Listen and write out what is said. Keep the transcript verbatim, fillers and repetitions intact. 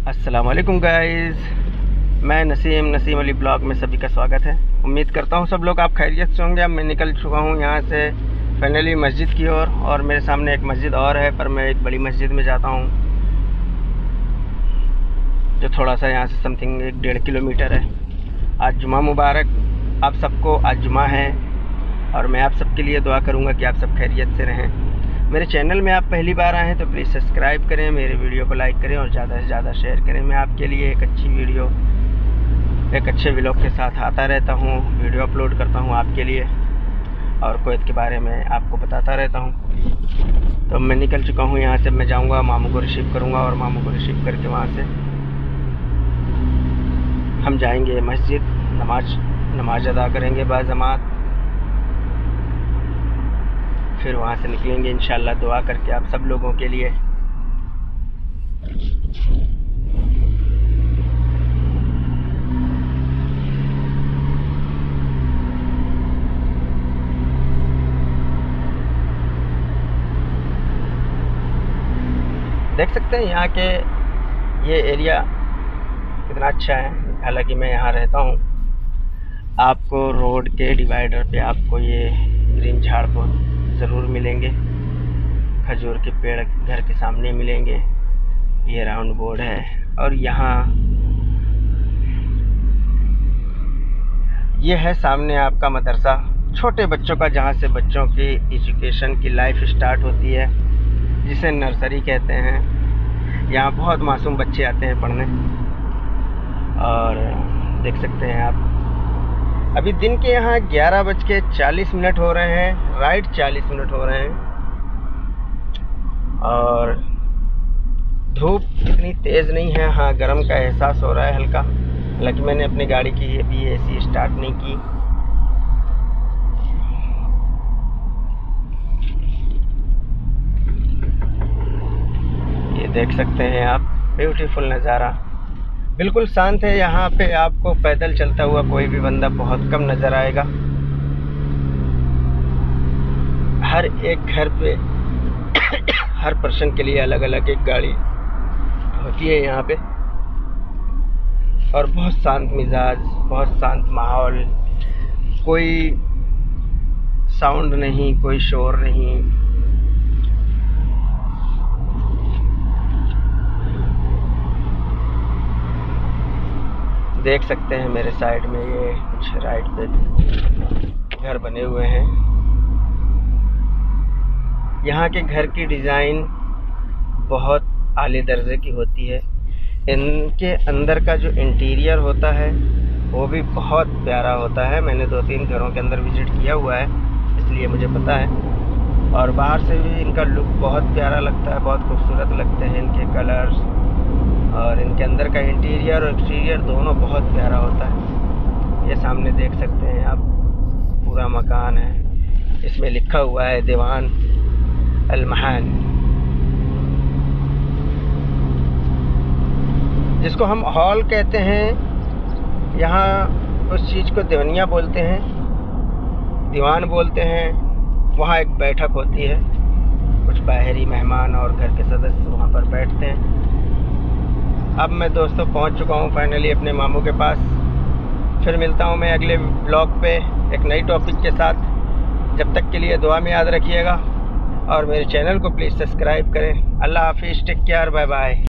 अस्सलाम वालेकुम गाइस, मैं नसीम नसीम अली ब्लॉग में सभी का स्वागत है। उम्मीद करता हूँ सब लोग आप खैरियत से होंगे। अब मैं निकल चुका हूँ यहाँ से फाइनली मस्जिद की ओर, और, और मेरे सामने एक मस्जिद और है, पर मैं एक बड़ी मस्जिद में जाता हूँ जो थोड़ा सा यहाँ से समथिंग एक डेढ़ किलोमीटर है। आज जुमा मुबारक आप सबको, आज जुमा है और मैं आप सबके लिए दुआ करूँगा कि आप सब खैरियत से रहें। मेरे चैनल में आप पहली बार आए हैं तो प्लीज़ सब्सक्राइब करें, मेरे वीडियो को लाइक करें और ज़्यादा से ज़्यादा शेयर करें। मैं आपके लिए एक अच्छी वीडियो, एक अच्छे व्लॉग के साथ आता रहता हूँ, वीडियो अपलोड करता हूँ आपके लिए और कुवैत के बारे में आपको बताता रहता हूँ। तो मैं निकल चुका हूँ यहाँ से। मैं जाऊँगा मामू को रिसीव करूँगा और मामू को रिसीव करके वहाँ से हम जाएंगे मस्जिद, नमाज नमाज अदा करेंगे बाजमात, फिर वहाँ से निकलेंगे इंशाल्लाह दुआ करके आप सब लोगों के लिए। देख सकते हैं यहाँ के ये एरिया कितना अच्छा है। हालांकि मैं यहाँ रहता हूँ, आपको रोड के डिवाइडर पे आपको ये ग्रीन झाड़ को ज़रूर मिलेंगे, खजूर के पेड़ घर के सामने मिलेंगे। ये राउंड बोर्ड है और यहाँ ये है सामने आपका मदरसा, छोटे बच्चों का, जहाँ से बच्चों की एजुकेशन की लाइफ स्टार्ट होती है, जिसे नर्सरी कहते हैं। यहाँ बहुत मासूम बच्चे आते हैं पढ़ने और देख सकते हैं आप अभी दिन के यहाँ ग्यारह बज के चालीस मिनट हो रहे हैं, राइट चालीस मिनट हो रहे हैं और धूप इतनी तेज़ नहीं है। हाँ, गर्म का एहसास हो रहा है हल्का। हालांकि मैंने अपनी गाड़ी की अभी एसी स्टार्ट नहीं की। ये देख सकते हैं आप, ब्यूटीफुल नज़ारा, बिल्कुल शांत है। यहाँ पे आपको पैदल चलता हुआ कोई भी बंदा बहुत कम नज़र आएगा। हर एक घर पे हर पर्सन के लिए अलग अलग एक गाड़ी होती है यहाँ पे, और बहुत शांत मिजाज, बहुत शांत माहौल, कोई साउंड नहीं, कोई शोर नहीं। देख सकते हैं मेरे साइड में ये कुछ राइट पे घर बने हुए हैं। यहाँ के घर की डिज़ाइन बहुत आले दर्जे की होती है। इनके अंदर का जो इंटीरियर होता है वो भी बहुत प्यारा होता है। मैंने दो तीन घरों के अंदर विज़िट किया हुआ है, इसलिए मुझे पता है। और बाहर से भी इनका लुक बहुत प्यारा लगता है, बहुत खूबसूरत लगते हैं इनके कलर्स, और इनके अंदर का इंटीरियर और एक्सटीरियर दोनों बहुत प्यारा होता है। ये सामने देख सकते हैं आप, पूरा मकान है, इसमें लिखा हुआ है दीवान अल महान, जिसको हम हॉल कहते हैं। यहाँ उस चीज़ को दीवानिया बोलते हैं, दीवान बोलते हैं। वहाँ एक बैठक होती है, कुछ बाहरी मेहमान और घर के सदस्य वहाँ पर बैठते हैं। अब मैं दोस्तों पहुंच चुका हूं फाइनली अपने मामू के पास। फिर मिलता हूं मैं अगले ब्लॉग पे एक नई टॉपिक के साथ। जब तक के लिए दुआ में याद रखिएगा और मेरे चैनल को प्लीज़ सब्सक्राइब करें। अल्लाह हाफिज़, टेक केयर, बाय बाय।